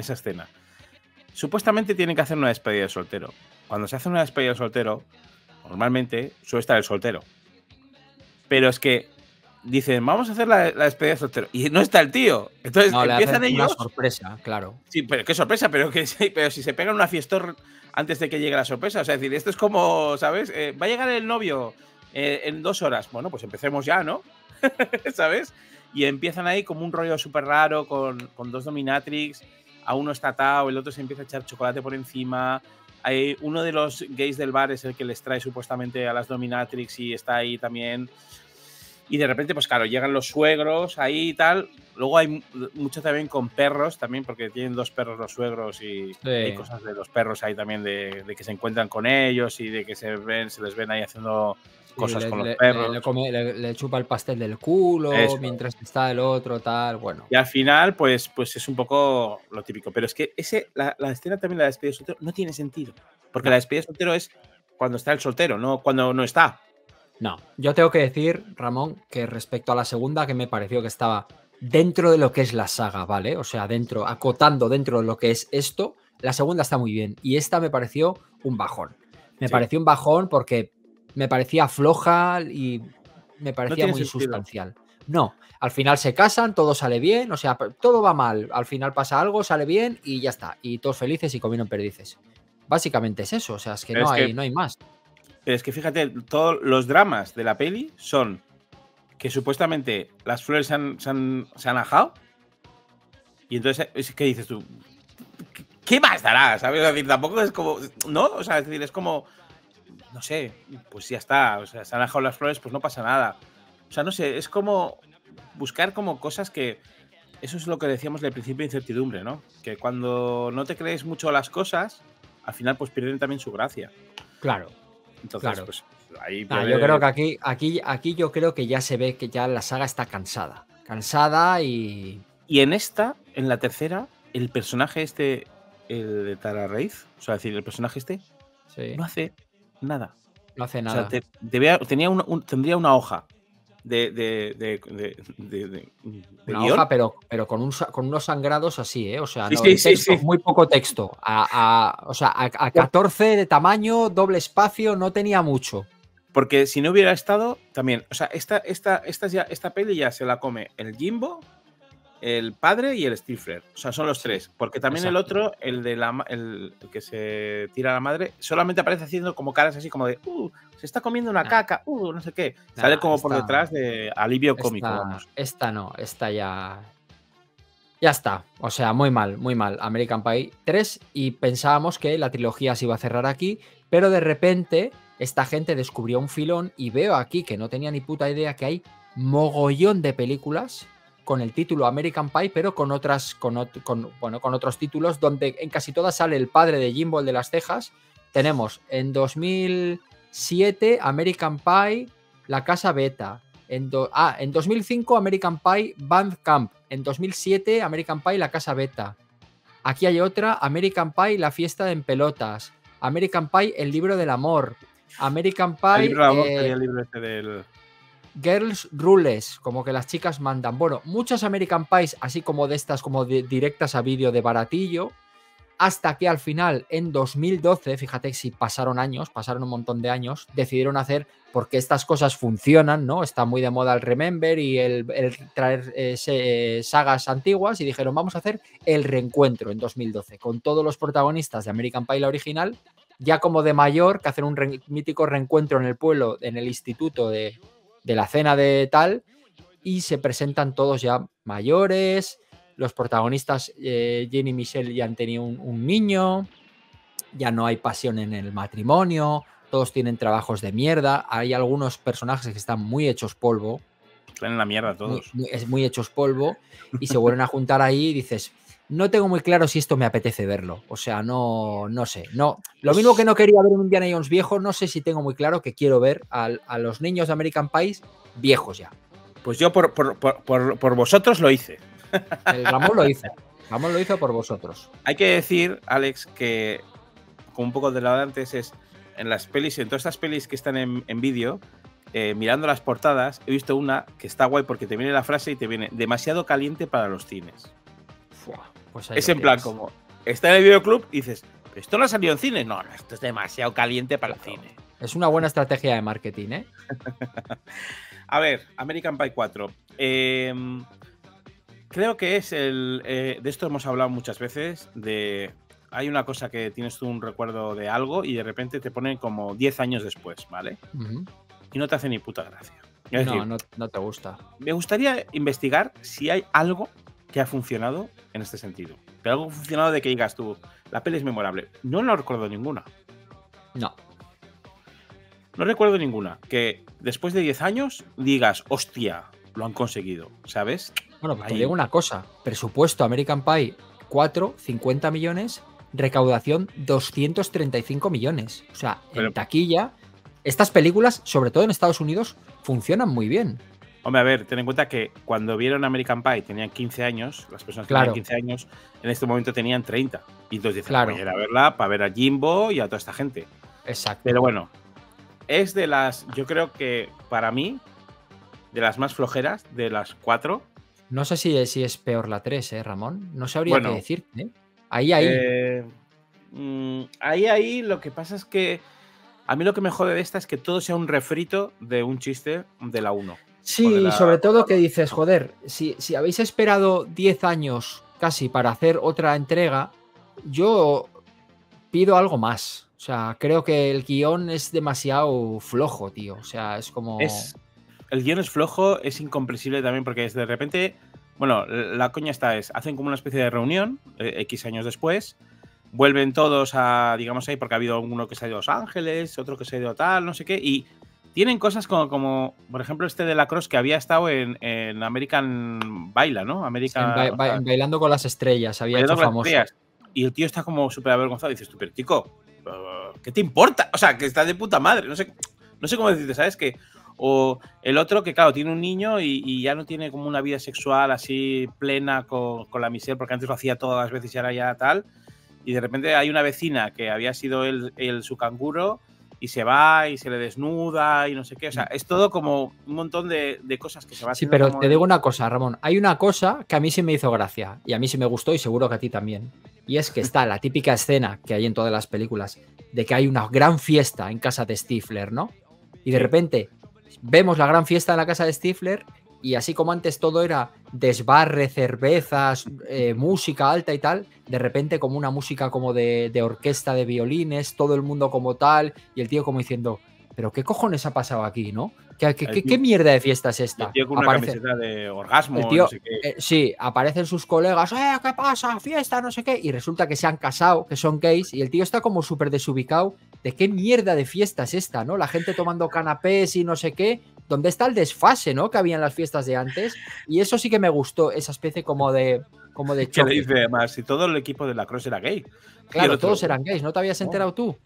supuestamente tienen que hacer una despedida de soltero. Cuando se hace una despedida de soltero, normalmente suele estar el soltero. Pero es que dicen, vamos a hacer la despedida de soltero. Y no está el tío. Entonces empiezan ellos. Una sorpresa, claro. Sí, pero qué sorpresa, pero si se pegan una fiesta antes de que llegue la sorpresa. O sea, es decir, esto es como, ¿sabes? Va a llegar el novio en 2 horas. Bueno, pues empecemos ya, ¿no? ¿Sabes? Y empiezan ahí como un rollo súper raro con 2 dominatrix. A uno está atado, el otro se empieza a echar chocolate por encima. Hay uno de los gays del bar es el que les trae supuestamente a las dominatrix y está ahí también. Y de repente, pues claro, llegan los suegros ahí y tal. Luego hay mucho también con perros, también, porque tienen 2 perros los suegros y hay cosas de los perros ahí también de que se encuentran con ellos y de que se les ven ahí haciendo cosas con los perros. Le chupa el pastel del culo mientras está el otro, tal, bueno. Y al final, pues es un poco lo típico. Pero es que la escena también, la despedida de soltero, no tiene sentido. Porque la despedida de soltero es cuando está el soltero, no cuando no está. No, yo tengo que decir, Ramón, que respecto a la segunda, que me pareció que estaba dentro de lo que es la saga, ¿vale? O sea, acotando dentro de lo que es esto, la segunda está muy bien. Y esta me pareció un bajón. Me pareció un bajón porque me parecía floja y me parecía muy insustancial. No, al final se casan, todo sale bien, o sea, todo va mal. Al final pasa algo, sale bien y ya está. Y todos felices y comieron perdices. Básicamente es eso, o sea, es que no hay más. Es que fíjate, todos los dramas de la peli son que supuestamente las flores se han ajado. Y entonces, ¿qué dices tú? ¿Qué más dará? ¿Sabes? Es decir, tampoco es como. ¿No? O sea, es decir, es como. No sé, pues ya está. O sea, se han ajado las flores, pues no pasa nada. O sea, no sé, es como buscar como cosas que. Eso es lo que decíamos del principio de incertidumbre, ¿no? Que cuando no te crees mucho las cosas, al final pues pierden también su gracia. Claro. Entonces, claro. pues ahí Nah, yo creo que aquí yo creo que ya se ve que ya la saga está cansada. Cansada y. Y en la tercera, el personaje este, el de Tara Reid, o sea, es decir, el personaje este, Sí, no hace nada. no hace O sea, nada. tendría una hoja de Una guión. hoja, pero con unos sangrados así, ¿eh? O sea, Sí, no, sí, el sí, texto, sí. muy poco texto. O sea, a 14 de tamaño, doble espacio, no tenía mucho. Porque si no hubiera estado, también, o sea, esta peli ya se la come el Jimbo, el padre y el Stifler. O sea, son los Sí, tres. Porque también el exacto. otro, el que se tira a la madre, solamente aparece haciendo como caras así como de, se está comiendo una Nah, caca, no sé qué. Sale nah, como por detrás de alivio cómico, vamos. esta no, esta ya. Ya está. O sea, muy mal, muy mal. American Pie 3 y pensábamos que la trilogía se iba a cerrar aquí, pero de repente esta gente descubrió un filón y veo aquí que no tenía ni puta idea que hay mogollón de películas con el título American Pie, pero con otras, con otros títulos donde en casi todas sale el padre de Jimbo, el de las cejas. Tenemos en 2007 American Pie, La Casa Beta. En 2005 American Pie Band Camp. En 2007 American Pie La Casa Beta. Aquí hay otra, American Pie La Fiesta en Pelotas. American Pie El Libro del Amor. American El libro de amor Pie sería el libro este del. Girls Rules, como que las chicas mandan. Bueno, muchas American Pies, así como de estas, como directas a vídeo de baratillo. Hasta que al final, en 2012, fíjate si pasaron años, pasaron un montón de años, decidieron hacer, porque estas cosas funcionan, ¿no? Está muy de moda el Remember y el traer sagas antiguas, y dijeron, vamos a hacer el reencuentro en 2012, con todos los protagonistas de American Pie, la original, ya como de mayor, que hacen un mítico reencuentro en el pueblo, en el instituto de la cena de tal, y se presentan todos ya mayores. Los protagonistas, Jenny y Michelle, ya han tenido un niño, ya no hay pasión en el matrimonio, todos tienen trabajos de mierda, hay algunos personajes que están muy hechos polvo, Están en la mierda todos. muy hechos polvo, y se vuelven a juntar ahí y dices, no tengo muy claro si esto me apetece verlo, o sea, no sé, no. Lo mismo que no quería ver un Indiana Jones viejo, no sé si tengo muy claro que quiero ver a los niños de American Pie viejos ya. Pues yo por vosotros lo hice. El Ramón lo hizo. Ramón lo hizo por vosotros. Hay que decir, Alex, que con un poco de lado de antes es en las pelis, en todas estas pelis que están en vídeo, mirando las portadas, he visto una que está guay porque te viene la frase y te viene demasiado caliente para los cines. Pues es en plan como, está en el videoclub y dices, ¿esto no ha salido en cine? No, esto es demasiado caliente para el cine. Es una buena estrategia de marketing, ¿eh? A ver, American Pie 4. Creo que es de esto hemos hablado muchas veces, hay una cosa que tienes tú un recuerdo de algo y de repente te ponen como 10 años después, ¿vale? Y no te hace ni puta gracia. Es decir, no te gusta. Me gustaría investigar si hay algo que ha funcionado en este sentido. Pero algo funcionado de que digas tú, la peli es memorable. No recuerdo ninguna. No. No recuerdo ninguna. Que después de 10 años digas, hostia, lo han conseguido, ¿sabes? Bueno, pues te digo una cosa. Presupuesto American Pie 4, 50 millones. Recaudación 235 millones. O sea, en taquilla, estas películas, sobre todo en Estados Unidos, funcionan muy bien. Hombre, a ver, ten en cuenta que cuando vieron American Pie tenían 15 años, las personas que tenían 15 años, en este momento tenían 30. Y entonces dicen, voy a ir a verla para ver a Jimbo y a toda esta gente. Exacto. Pero bueno, es de las, yo creo que para mí, de las más flojeras, de las 4. No sé si es peor la 3, Ramón. No sabría qué decirte, ¿eh? Ahí. Ahí, lo que pasa es que a mí lo que me jode de esta es que todo sea un refrito de un chiste de la 1. Sí, sobre todo que dices, joder, si habéis esperado 10 años casi para hacer otra entrega, yo pido algo más. O sea, creo que el guión es demasiado flojo, tío. O sea, es como... El guión es flojo, es incomprensible también porque es de repente... Bueno, la coña hacen como una especie de reunión, X años después, vuelven todos a, digamos ahí, porque ha habido uno que se ha ido a Los Ángeles, otro que se ha ido a tal, no sé qué, y tienen cosas como por ejemplo, de Lacrosse que había estado en American Baila, ¿no? Bailando con las estrellas, había hecho famoso. Y el tío está como súper avergonzado y dices tú, pero chico, ¿qué te importa? O sea, que está de puta madre, no no sé cómo decirte, ¿sabes? Que, o el otro que, claro, tiene un niño y ya no tiene como una vida sexual así plena con la Michelle, porque antes lo hacía todas las veces y ahora ya tal. Y de repente hay una vecina que había sido él su canguro y se va y se le desnuda y no sé qué. O sea, es todo como un montón de cosas que se va Sí, haciendo pero como te digo una cosa, Ramón. Hay una cosa que a mí sí me hizo gracia y a mí sí me gustó y seguro que a ti también. Y es que está la típica escena que hay en todas las películas de que hay una gran fiesta en casa de Stifler, ¿no? Y de Sí. repente vemos la gran fiesta en la casa de Stifler y así como antes todo era desbarre, cervezas, música alta y tal, de repente como una música como de orquesta de violines, todo el mundo como tal y el tío como diciendo, pero ¿qué cojones ha pasado aquí, no? ¿Qué mierda de fiesta es Y el esta? tío con una Aparece camiseta de el orgasmo y no tío, sé qué. sí, aparecen sus colegas, ¿qué pasa? Fiesta, no sé qué, y resulta que se han casado, que son gays, y el tío está como súper desubicado de qué mierda de fiesta es esta, ¿no? La gente tomando canapés y no sé qué, ¿dónde está el desfase, ¿no? Que había en las fiestas de antes, y eso sí que me gustó, esa especie como de Que le choque. dice además, si todo el equipo de Lacrosse era gay. Y el Claro, otro, todos eran gays, ¿no te habías no. enterado tú?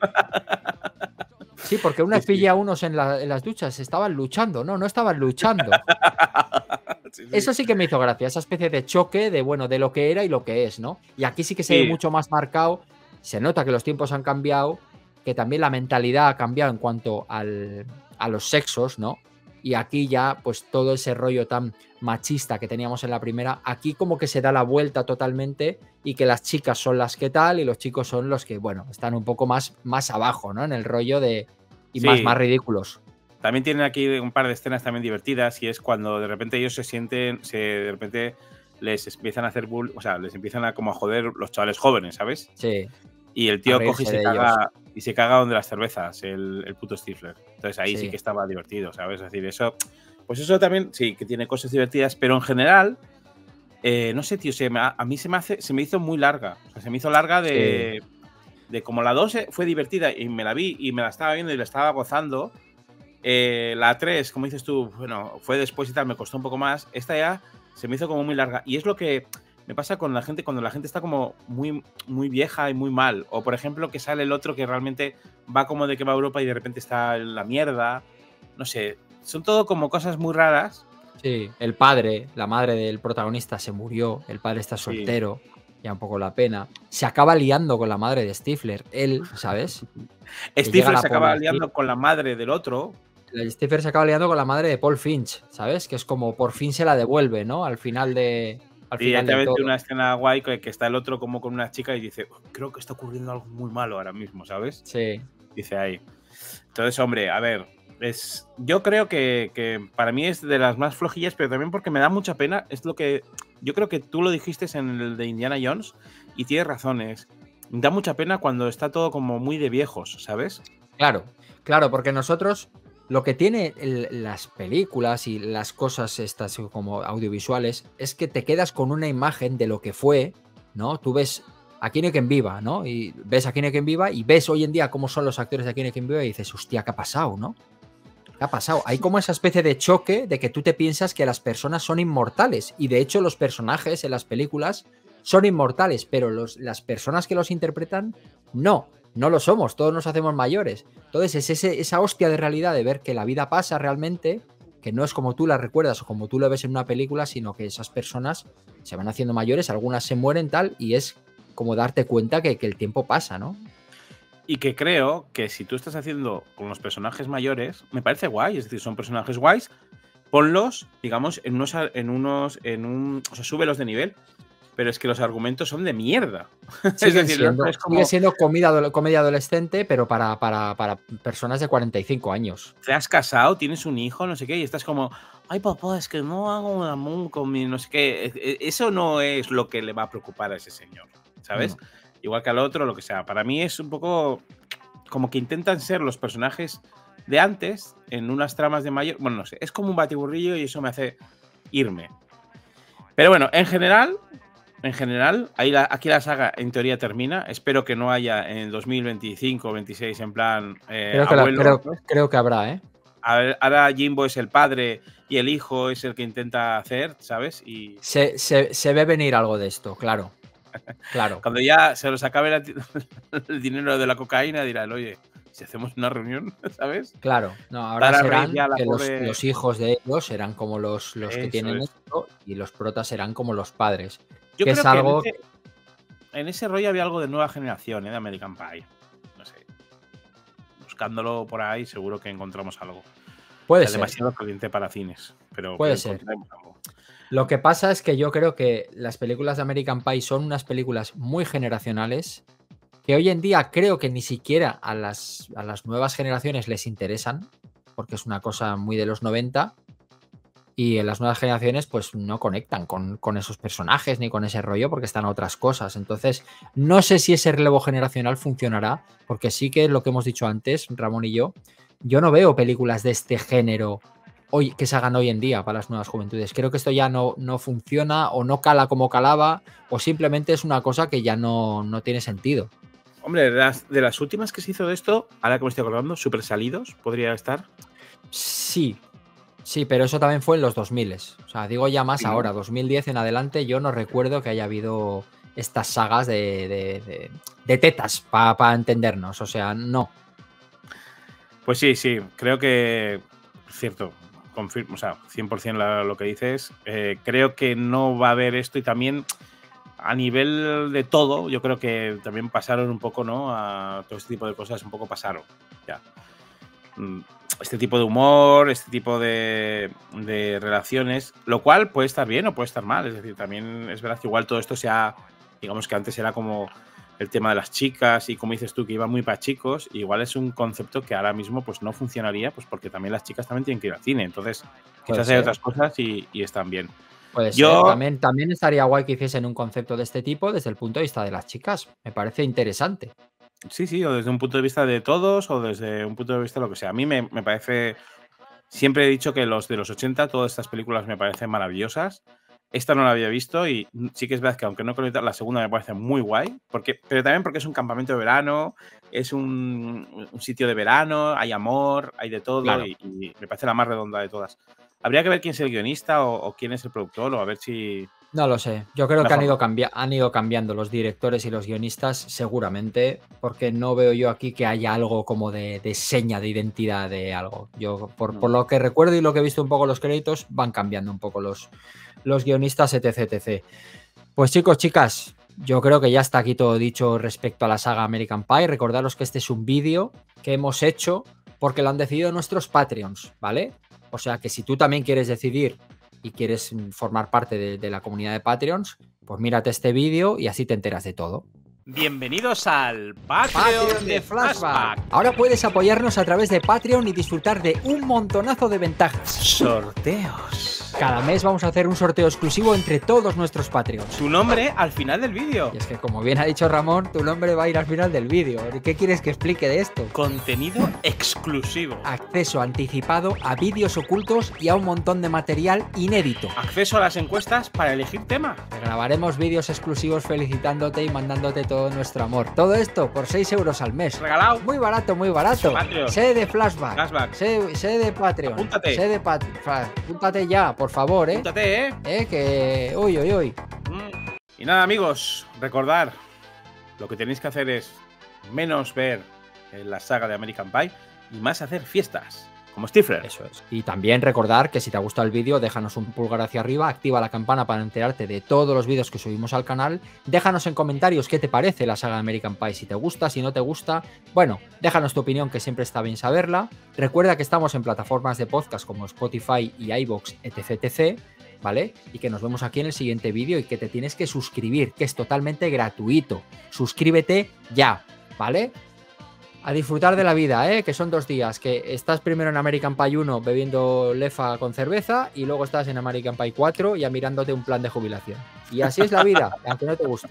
Sí, porque una Sí, vez sí. pillé a unos en las duchas, estaban luchando, no estaban luchando. Sí, sí. Eso sí que me hizo gracia, esa especie de choque de, bueno, de lo que era y lo que es, ¿no? Y aquí sí que se ve Sí, mucho más marcado, se nota que los tiempos han cambiado, que también la mentalidad ha cambiado en cuanto a los sexos, ¿no? Y aquí ya, pues todo ese rollo tan machista que teníamos en la primera, aquí como que se da la vuelta totalmente y que las chicas son las que tal y los chicos son los que, bueno, están un poco más abajo, ¿no? En el rollo de... y más sí. ridículos. También tienen aquí un par de escenas también divertidas y es cuando de repente ellos se sienten, de repente les empiezan a hacer bull, o sea, les empiezan a como a joder los chavales jóvenes, ¿sabes? Sí, Y el a tío coge reírse de ellos. y se caga donde las cervezas, el puto Stifler. Entonces ahí sí Sí. que estaba divertido, ¿sabes? Es decir, eso, pues eso también sí que tiene cosas divertidas, pero en general, no sé, tío, a mí se me hizo muy larga. O sea, se me hizo larga Sí. de como la 2 fue divertida y me la vi y me la estaba viendo y la estaba gozando. La 3, como dices tú, bueno, fue después y tal, me costó un poco más. Esta ya se me hizo como muy larga. Y es lo que me pasa con la gente cuando la gente está como muy vieja y muy mal. O, por ejemplo, que sale el otro que realmente va como de que va a Europa y de repente está en la mierda. No sé, son todo como cosas muy raras. Sí, el padre, la madre del protagonista se murió, el padre está Sí. soltero, ya un poco la pena. Se acaba liando con la madre de Stifler, él, ¿sabes? Que llega Stifler la se acaba policía. liando con la madre del otro. Stifler se acaba liando con la madre de Paul Finch, ¿sabes? Que es como por fin se la devuelve, ¿no? Al Y final del directamente todo. una escena guay que está el otro como con una chica y dice, creo que está ocurriendo algo muy malo ahora mismo, ¿sabes? Sí, Dice ahí. Entonces, hombre, a ver, yo creo que para mí es de las más flojillas, pero también porque me da mucha pena. Es lo que yo creo que tú lo dijiste en el de Indiana Jones y tienes razones. Da mucha pena cuando está todo como muy de viejos, ¿sabes? claro, claro, porque nosotros lo que tiene las películas y las cosas estas como audiovisuales es que te quedas con una imagen de lo que fue, ¿no? Tú ves a Keanu en Viva, ¿no? Y ves a Keanu en Viva y ves hoy en día cómo son los actores de Keanu en Viva y dices, hostia, ¿qué ha pasado, no? ¿Qué ha pasado? Hay como esa especie de choque de que tú te piensas que las personas son inmortales y de hecho los personajes en las películas son inmortales, pero las personas que los interpretan no lo somos, todos nos hacemos mayores. Entonces es esa hostia de realidad de ver que la vida pasa realmente, que no es como tú la recuerdas o como tú lo ves en una película, sino que esas personas se van haciendo mayores, algunas se mueren tal, y es como darte cuenta que el tiempo pasa, ¿no? Y que creo que si tú estás haciendo con los personajes mayores, me parece guay. Es decir, son personajes guays, ponlos, digamos, o sea, súbelos de nivel. Pero es que los argumentos son de mierda. Es decir, no es Sigue como, siendo comedia adolescente, pero para personas de 45 años. te has casado, tienes un hijo, no sé qué, y estás como, ay papá, es que no hago un amor con mi no sé qué. Eso no es lo que le va a preocupar a ese señor, ¿sabes? No. Igual que al otro, lo que sea. Para mí es un poco como que intentan ser los personajes de antes en unas tramas de mayor. Bueno, no sé, es como un batiburrillo y eso me hace irme. Pero bueno, en general, aquí la saga en teoría termina. Espero que no haya en 2025 o 26 en plan abuelo. Creo que habrá, ¿eh? A ver, ahora Jimbo es el padre y el hijo es el que intenta hacer, ¿sabes? Y Se ve venir algo de esto, claro. Claro. cuando ya se los acabe el dinero de la cocaína, dirán, oye, si hacemos una reunión, ¿sabes? Claro, no, ahora Dar a serán Rey ya la que pobre- los hijos de ellos serán como los que Eso tienen es. esto y los protas serán como los padres. Yo Que creo es que algo. en ese rollo había algo de nueva generación, de American Pie. No sé. Buscándolo por ahí, seguro que encontramos algo. Puede Es ser. demasiado caliente para cines, pero Puede que ser. encontremos algo. Lo que pasa es que yo creo que las películas de American Pie son unas películas muy generacionales que hoy en día creo que ni siquiera a las nuevas generaciones les interesan, porque es una cosa muy de los 90 y en las nuevas generaciones pues no conectan con esos personajes ni con ese rollo porque están a otras cosas. Entonces, no sé si ese relevo generacional funcionará, porque sí que lo que hemos dicho antes, Ramón y yo no veo películas de este género hoy, que se hagan hoy en día para las nuevas juventudes. Creo que esto ya no funciona o no cala como calaba o simplemente es una cosa que ya no tiene sentido. Hombre, de las últimas que se hizo de esto, ahora que me estoy acordando, Super Salidos, podría estar. Sí, pero eso también fue en los 2000. O sea, digo ya más Sí, ¿no? ahora, 2010 en adelante, yo no recuerdo que haya habido estas sagas de tetas para entendernos. O sea, no. Pues sí, creo que. Cierto, confirmo, o sea, 100% lo que dices. Creo que no va a haber esto y también a nivel de todo, yo creo que también pasaron un poco, ¿no? A todo este tipo de cosas, un poco pasaron. Ya. Este tipo de humor, este tipo de relaciones, lo cual puede estar bien o puede estar mal. Es decir, también es verdad que igual todo esto sea, digamos que antes era como el tema de las chicas y como dices tú, que iba muy para chicos, igual es un concepto que ahora mismo pues no funcionaría, pues porque también las chicas también tienen que ir al cine. Entonces, quizás hay otras cosas y están bien. Puede ser. También estaría guay que hiciesen un concepto de este tipo desde el punto de vista de las chicas. Me parece interesante. Sí, o desde un punto de vista de todos o desde un punto de vista de lo que sea. A mí me parece. Siempre he dicho que los de los 80, todas estas películas me parecen maravillosas. Esta no la había visto y sí que es verdad que aunque no conectar, la segunda me parece muy guay, pero también porque es un campamento de verano, es un sitio de verano, hay amor, hay de todo, Claro. y me parece la más redonda de todas. Habría que ver quién es el guionista o quién es el productor o a ver si... No lo sé. Yo creo que Mejor. han ido cambiando los directores y los guionistas seguramente, porque no veo yo aquí que haya algo como de seña de identidad de algo. Yo, por lo que recuerdo y lo que he visto un poco los créditos, van cambiando un poco los guionistas, etc. Pues chicos, chicas, yo creo que ya está aquí todo dicho respecto a la saga American Pie. Recordaros que este es un vídeo que hemos hecho porque lo han decidido nuestros Patreons, ¿vale? O sea que si tú también quieres decidir y quieres formar parte de la comunidad de Patreons, pues mírate este vídeo y así te enteras de todo. Bienvenidos al Patreon de Flashback. Ahora puedes apoyarnos a través de Patreon y disfrutar de un montonazo de ventajas. Sorteos. Cada mes vamos a hacer un sorteo exclusivo entre todos nuestros Patreons. Tu nombre al final del vídeo. Y es que, como bien ha dicho Ramón, tu nombre va a ir al final del vídeo. ¿Qué quieres que explique de esto? Contenido exclusivo. Acceso anticipado a vídeos ocultos y a un montón de material inédito. Acceso a las encuestas para elegir tema. Te grabaremos vídeos exclusivos felicitándote y mandándote todo nuestro amor. Todo esto por 6 euros al mes. Regalado. Muy barato, muy barato. Patreon. Sé de Flashback. Flashback. Sé de Patreon. Apúntate. Sé de Apúntate ya, por favor, Apúntate, que... Uy. Y nada, amigos, recordar, lo que tenéis que hacer es menos ver la saga de American Pie y más hacer fiestas, como Stifler. Eso es. Y también recordar que si te ha gustado el vídeo, déjanos un pulgar hacia arriba, activa la campana para enterarte de todos los vídeos que subimos al canal, déjanos en comentarios qué te parece la saga de American Pie, si te gusta, si no te gusta, bueno, déjanos tu opinión, que siempre está bien saberla. Recuerda que estamos en plataformas de podcast como Spotify y iVoox, etc, ¿vale? Y que nos vemos aquí en el siguiente vídeo y que te tienes que suscribir, que es totalmente gratuito. Suscríbete ya, ¿vale? A disfrutar de la vida, que son 2 días, que estás primero en American Pie 1 bebiendo lefa con cerveza y luego estás en American Pie 4 ya mirándote un plan de jubilación. Y así es la vida, aunque no te guste.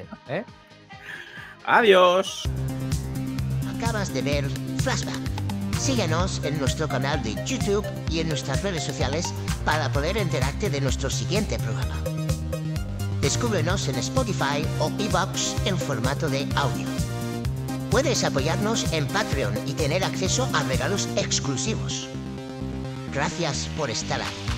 Adiós. Acabas de ver Flashback. Síguenos en nuestro canal de YouTube y en nuestras redes sociales para poder enterarte de nuestro siguiente programa. Descúbrenos en Spotify o iVoox en formato de audio. Puedes apoyarnos en Patreon y tener acceso a regalos exclusivos. Gracias por estar ahí.